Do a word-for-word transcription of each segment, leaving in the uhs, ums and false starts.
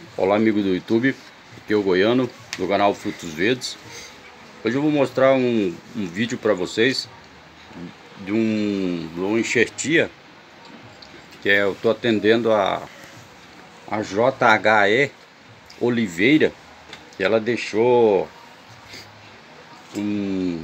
Olá, amigo do YouTube, aqui é o Goiano, do canal Frutos Verdes. Hoje eu vou mostrar um, um vídeo para vocês de um, de uma enxertia que é, eu estou atendendo a, a J H E Oliveira, que ela deixou um,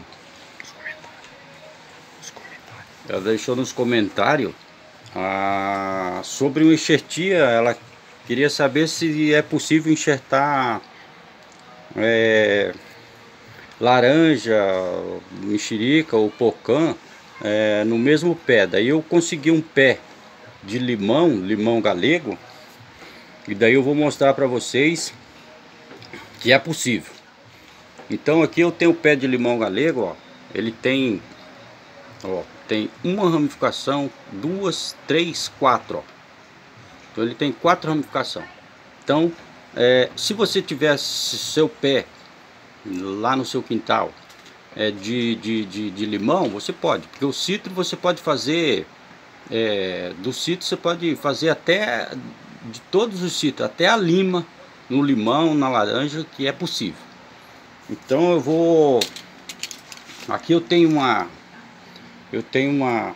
ela deixou nos comentários ah, sobre uma enxertia. Ela queria saber se é possível enxertar é, laranja, mexerica ou pocã é, no mesmo pé. Daí eu consegui um pé de limão, limão galego, e daí eu vou mostrar para vocês que é possível. Então aqui eu tenho o pé de limão galego, ó. Ele tem, ó, tem uma ramificação, duas, três, quatro, ó. Então ele tem quatro ramificações. Então, é, se você tivesse seu pé lá no seu quintal é, de, de, de, de limão, você pode, porque o citro você pode fazer, é, do citro você pode fazer até, de todos os citros, até a lima, no limão, na laranja, que é possível. Então eu vou, aqui eu tenho uma, eu tenho uma,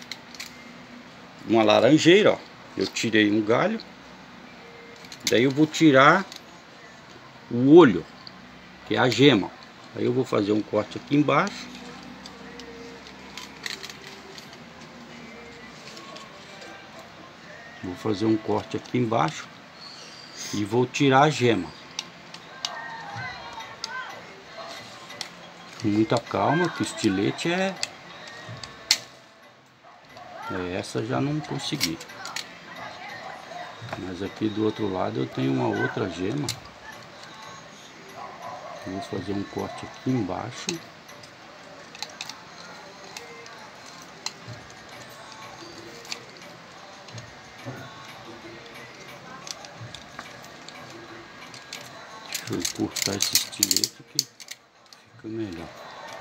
uma laranjeira, ó. Eu tirei um galho, daí eu vou tirar o olho, que é a gema. Aí eu vou fazer um corte aqui embaixo. Vou fazer um corte aqui embaixo e vou tirar a gema. Com muita calma, que o estilete é... é essa já não consegui. Mas aqui do outro lado eu tenho uma outra gema. Vou fazer um corte aqui embaixo. Deixa eu cortar esse estilete que fica melhor.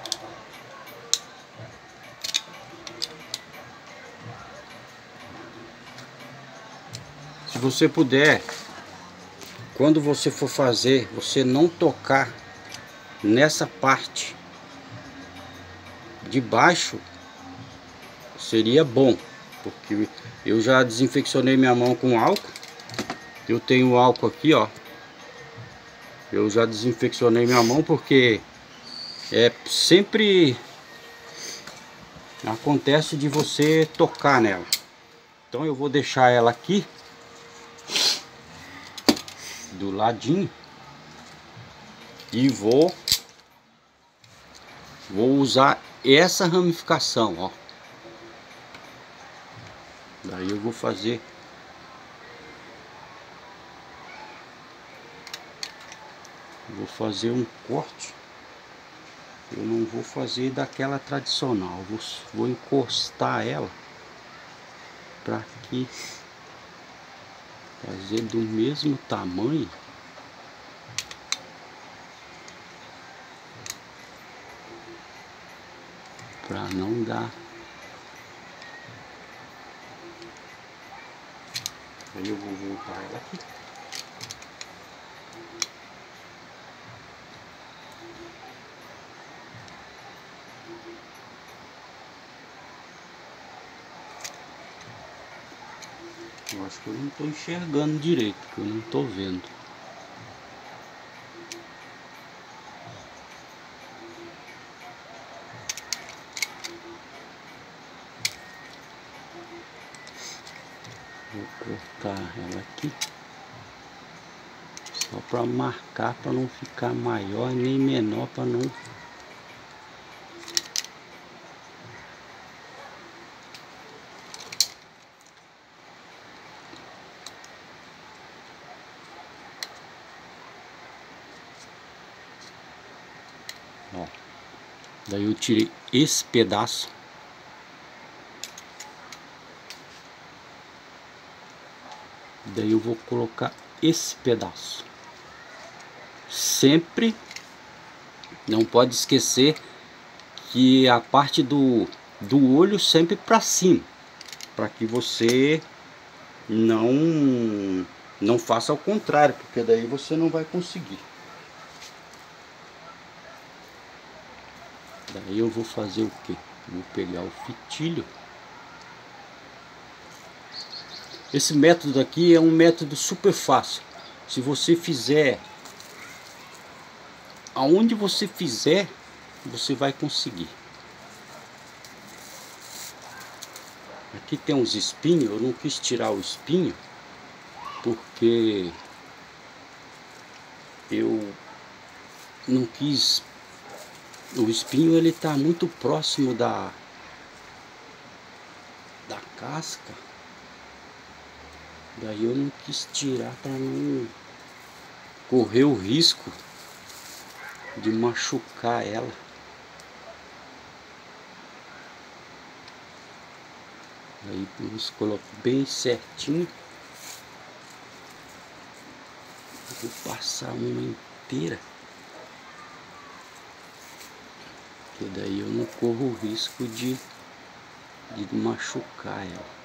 Se você puder, quando você for fazer, você não tocar nessa parte de baixo, seria bom, porque eu já desinfeccionei minha mão com álcool. Eu tenho álcool aqui, ó. Eu já desinfeccionei minha mão porque é sempre acontece de você tocar nela. Então eu vou deixar ela aqui do ladinho e vou vou usar essa ramificação, ó. Daí eu vou fazer vou fazer um corte. Eu não vou fazer daquela tradicional, vou, vou encostar ela para aqui, fazer do mesmo tamanho, para não dar. Aí eu vou voltar ela aqui. Eu acho que eu não estou enxergando direito, porque eu não estou vendo. Vou cortar ela aqui, só para marcar, para não ficar maior nem menor, para não... Ó, daí eu tirei esse pedaço. Daí eu vou colocar esse pedaço. Sempre não pode esquecer que a parte do, do olho sempre para cima, para que você não Não faça ao contrário, porque daí você não vai conseguir. Daí eu vou fazer o que? Vou pegar o fitilho. Esse método aqui é um método super fácil. Se você fizer, aonde você fizer, você vai conseguir. Aqui tem uns espinhos, eu não quis tirar o espinho, porque eu não quis. O espinho ele tá muito próximo da da casca. Daí eu não quis tirar para não correr o risco de machucar ela. Aí vamos colocar bem certinho. Vou passar uma inteira, que daí eu não corro o risco de, de machucar ela.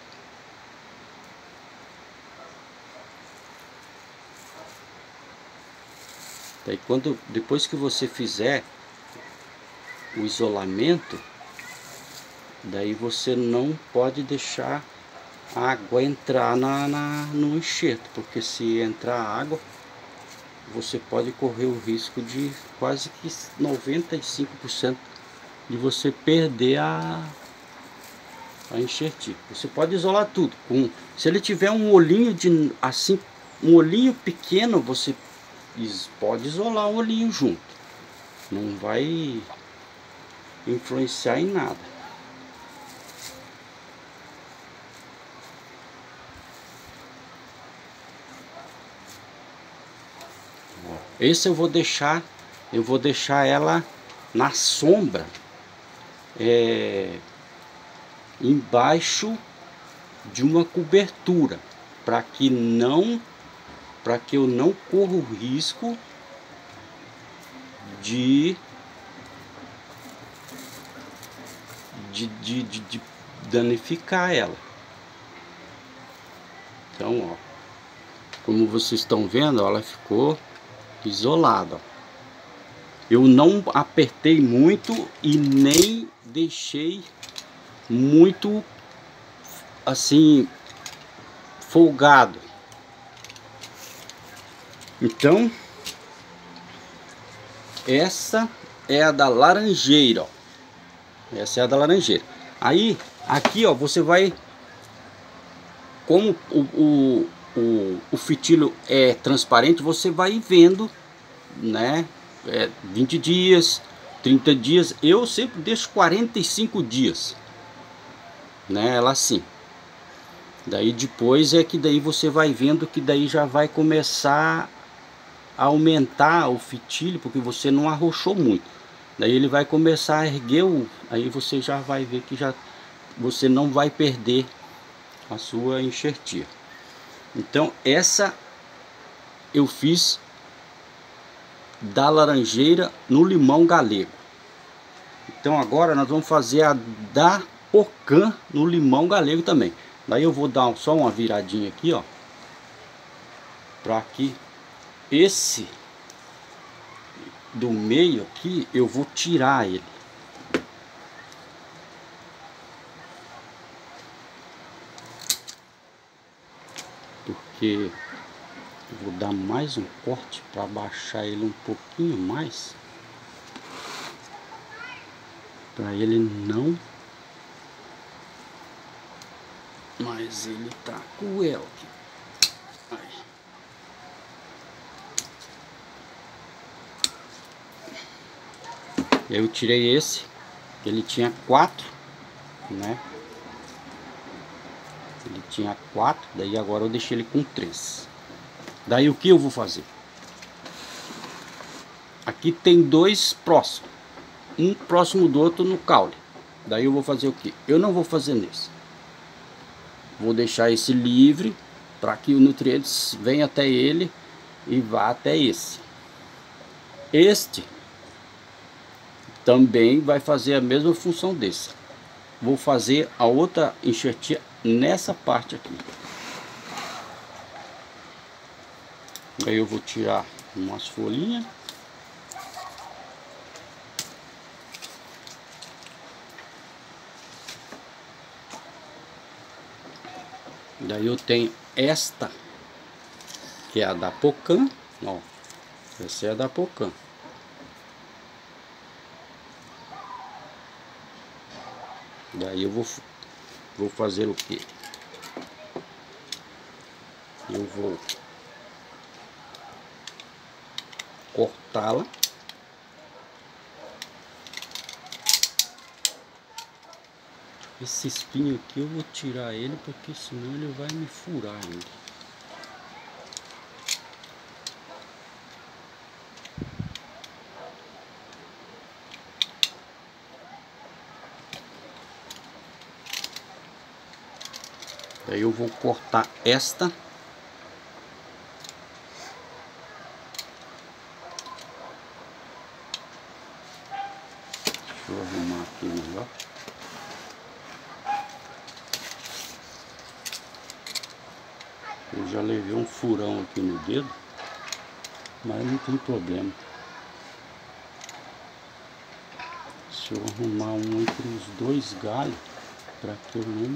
Daí quando, depois que você fizer o isolamento, daí você não pode deixar a água entrar na, na, no enxerto, porque se entrar água, você pode correr o risco de quase que noventa e cinco por cento de você perder a, a enxertia. Você pode isolar tudo. Com, se ele tiver um olhinho de assim, um olhinho pequeno, você pode isolar o olhinho junto. Não vai influenciar em nada. Esse eu vou deixar, eu vou deixar ela na sombra, é, embaixo de uma cobertura, para que não, para que eu não corra o risco de de, de, de, de danificar ela. Então, ó, como vocês estão vendo, ó, ela ficou isolada. Eu não apertei muito e nem deixei muito assim folgado. Então, essa é a da laranjeira, ó. Essa é a da laranjeira. Aí, aqui, ó, você vai, como o, o, o, o fitilho é transparente, você vai vendo, né? É, vinte dias, trinta dias. Eu sempre deixo quarenta e cinco dias, né? Ela assim. Daí depois é que daí você vai vendo que daí já vai começar a aumentar o fitilho, porque você não arrochou muito. Daí ele vai começar a erguer o, aí você já vai ver que já você não vai perder a sua enxertia. Então essa eu fiz da laranjeira no limão galego. Então agora nós vamos fazer a da pocã no limão galego também. Daí eu vou dar só uma viradinha aqui, ó, para que esse do meio aqui eu vou tirar ele. Porque eu vou dar mais um corte para baixar ele um pouquinho mais, para ele não, mas ele tá cruel aqui. Aí. Eu tirei esse, ele tinha quatro, né? Ele tinha quatro, daí agora eu deixei ele com três. Daí o que eu vou fazer? Aqui tem dois próximos, um próximo do outro no caule. Daí eu vou fazer o que? Eu não vou fazer nesse. Vou deixar esse livre para que o nutrientes venha até ele e vá até esse. Este também vai fazer a mesma função desse. Vou fazer a outra enxertia nessa parte aqui. Aí eu vou tirar umas folhinhas. Daí eu tenho esta, que é a da Pocan, ó. Essa é a da Pocan. Daí eu vou, vou fazer o que? Eu vou cortá-la. Esse espinho aqui eu vou tirar ele, porque senão ele vai me furar ainda. Daí eu vou cortar esta. Deixa eu arrumar aqui melhor. Eu já levei um furão aqui no dedo, mas não tem problema. Deixa eu arrumar um entre os dois galhos, para que eu não...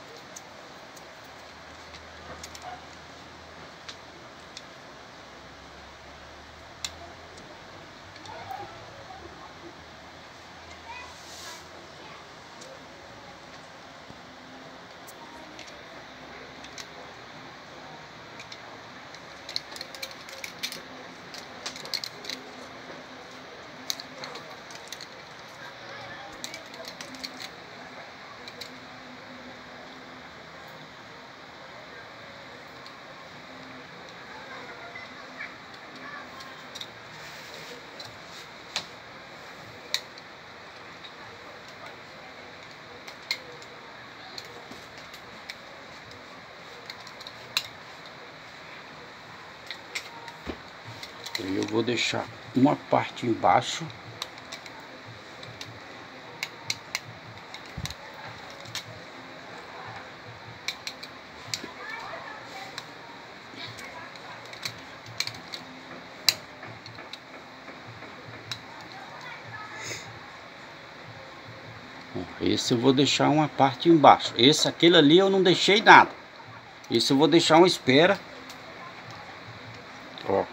Aí eu vou deixar uma parte embaixo. Esse eu vou deixar uma parte embaixo. Esse, aquele ali eu não deixei nada. Esse eu vou deixar uma espera. Ó.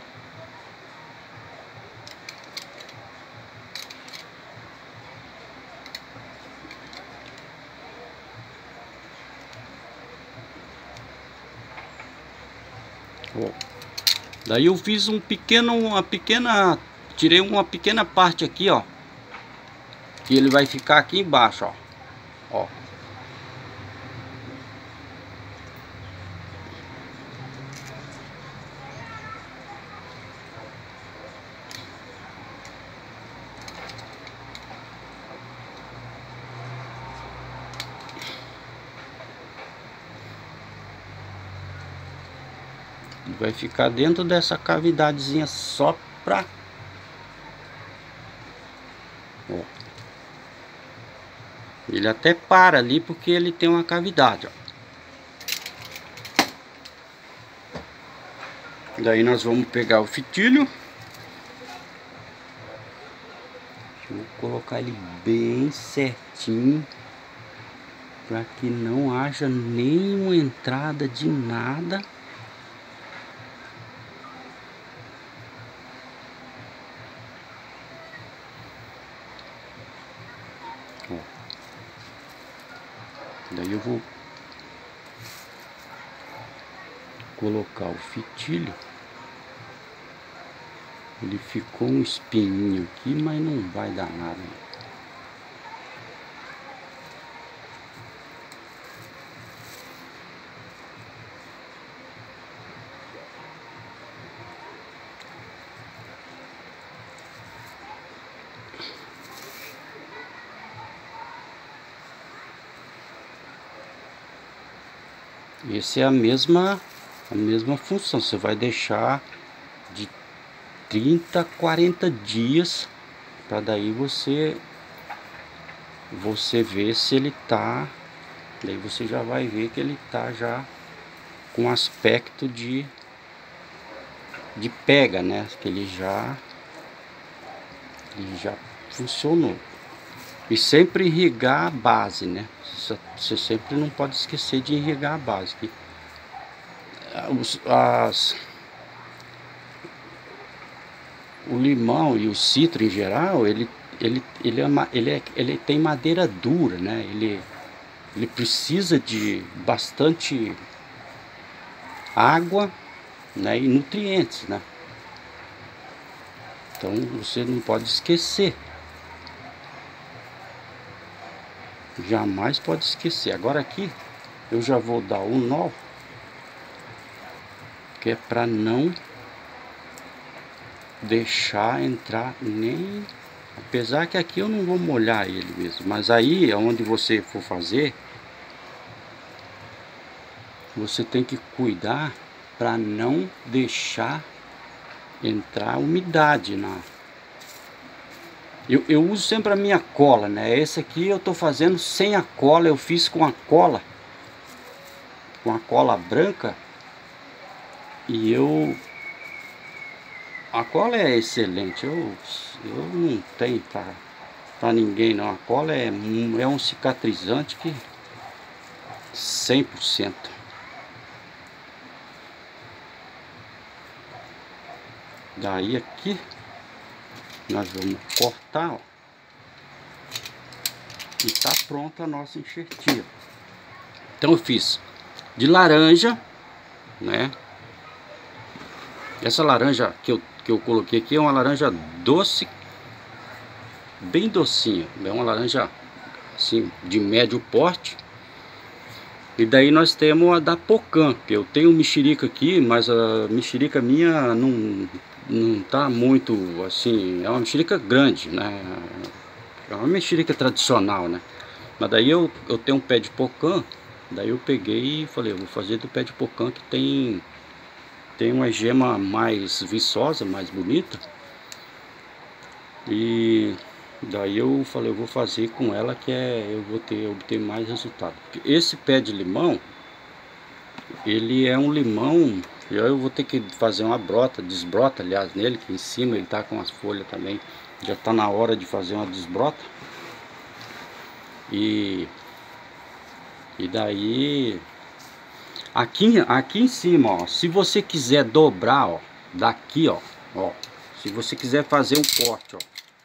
Ó. Daí eu fiz um pequeno, uma pequena, tirei uma pequena parte aqui, ó. Que ele vai ficar aqui embaixo, ó. Ó. Vai ficar dentro dessa cavidadezinha só pra... Ó. Ele até para ali porque ele tem uma cavidade, ó. Daí nós vamos pegar o fitilho. Vou colocar ele bem certinho, para que não haja nenhuma entrada de nada. Ó. Daí eu vou colocar o fitilho. Ele ficou um espinho aqui, mas não vai dar nada. Essa é a mesma, a mesma função. Você vai deixar de trinta a quarenta dias para daí você você ver se ele tá, daí você já vai ver que ele tá já com aspecto de de pega, né? Que ele já, ele já funcionou. E sempre irrigar a base, né? Você sempre não pode esquecer de irrigar a base. Que os, as, o limão e o citro em geral, ele, ele, ele, é, ele, é, ele tem madeira dura, né? Ele, ele precisa de bastante água, né? E nutrientes, né? Então você não pode esquecer. Jamais pode esquecer. Agora aqui eu já vou dar o nó, que é para não deixar entrar nem... Apesar que aqui eu não vou molhar ele mesmo, mas aí onde você for fazer, você tem que cuidar para não deixar entrar umidade na... Eu, eu uso sempre a minha cola, né? Esse aqui eu tô fazendo sem a cola, eu fiz com a cola, com a cola branca, e eu... A cola é excelente, eu, eu não tenho para para ninguém não. A cola é, é um cicatrizante que cem por cento. Daí aqui nós vamos cortar, ó, e tá pronta a nossa enxertia. Então eu fiz de laranja, né? Essa laranja que eu, que eu coloquei aqui é uma laranja doce, bem docinha. É uma laranja assim de médio porte. E daí nós temos a da Pocã, que eu tenho mexerica aqui, mas a mexerica minha não, não tá muito assim, é uma mexerica grande, né? É uma mexerica tradicional, né? Mas daí eu, eu tenho um pé de Pocã, daí eu peguei e falei, eu vou fazer do pé de Pocã que tem, tem uma gema mais viçosa, mais bonita. E daí eu falei, eu vou fazer com ela que é, eu vou ter, obter mais resultado. Esse pé de limão, ele é um limão, eu vou ter que fazer uma brota, desbrota aliás nele, que em cima ele tá com as folhas também, já tá na hora de fazer uma desbrota. E, e daí, aqui, aqui em cima, ó, se você quiser dobrar, ó, daqui, ó, ó, se você quiser fazer um corte, ó,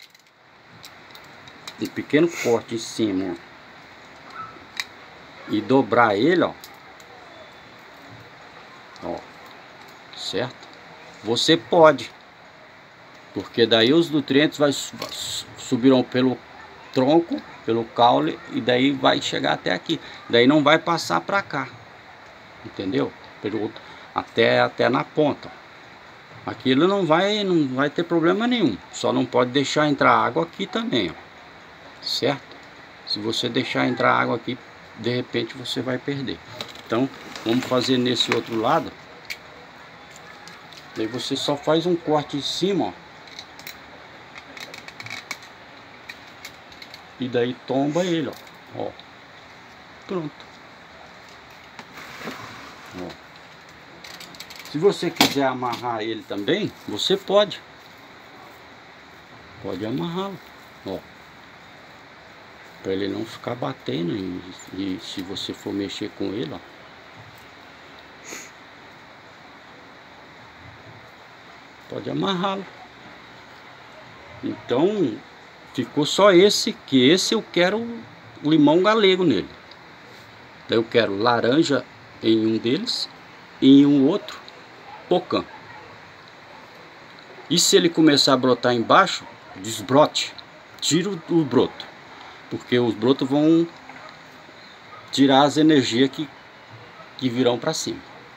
um pequeno corte em cima, ó, e dobrar ele, ó, ó, certo? Você pode, porque daí os nutrientes vai, subirão pelo tronco, pelo caule, e daí vai chegar até aqui, daí não vai passar para cá, entendeu? Pelo outro, até até na ponta. Aquilo não vai não vai ter problema nenhum, só não pode deixar entrar água aqui também, ó, certo? Se você deixar entrar água aqui, de repente você vai perder. Então vamos fazer nesse outro lado. Daí você só faz um corte em cima, ó, e daí tomba ele, ó, ó. Pronto. Ó. Se você quiser amarrar ele também, você pode. Pode amarrá-lo, ó, para ele não ficar batendo. E, e se você for mexer com ele, ó, pode amarrá-lo. Então ficou só esse, que esse eu quero o limão galego nele. Daí eu quero laranja em um deles e em um outro Pocã. E se ele começar a brotar embaixo, desbrote, tira o broto, porque os brotos vão tirar as energias que, que virão para cima.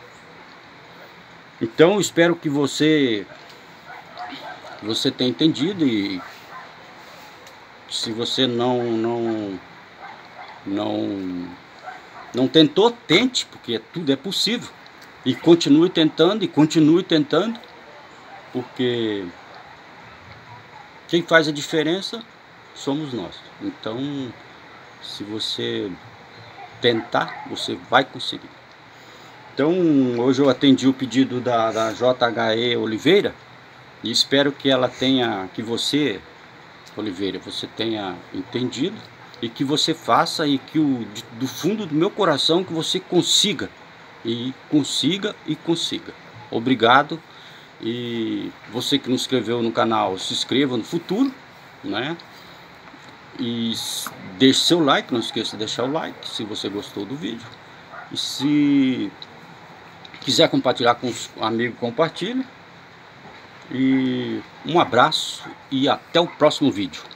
Então espero que você você tenha entendido, e se você não não não não tentou, tente, porque tudo é possível, e continue tentando e continue tentando, porque quem faz a diferença somos nós. Então, se você tentar, você vai conseguir. Então hoje eu atendi o pedido da, da J H E Oliveira e espero que ela tenha, que você, Oliveira, você tenha entendido e que você faça e que o, de, do fundo do meu coração que você consiga e consiga e consiga. Obrigado. E você que não se inscreveu no canal, se inscreva no futuro, né? E deixe seu like, não esqueça de deixar o like se você gostou do vídeo. E se quiser compartilhar com os amigos, compartilhe. E um abraço e até o próximo vídeo.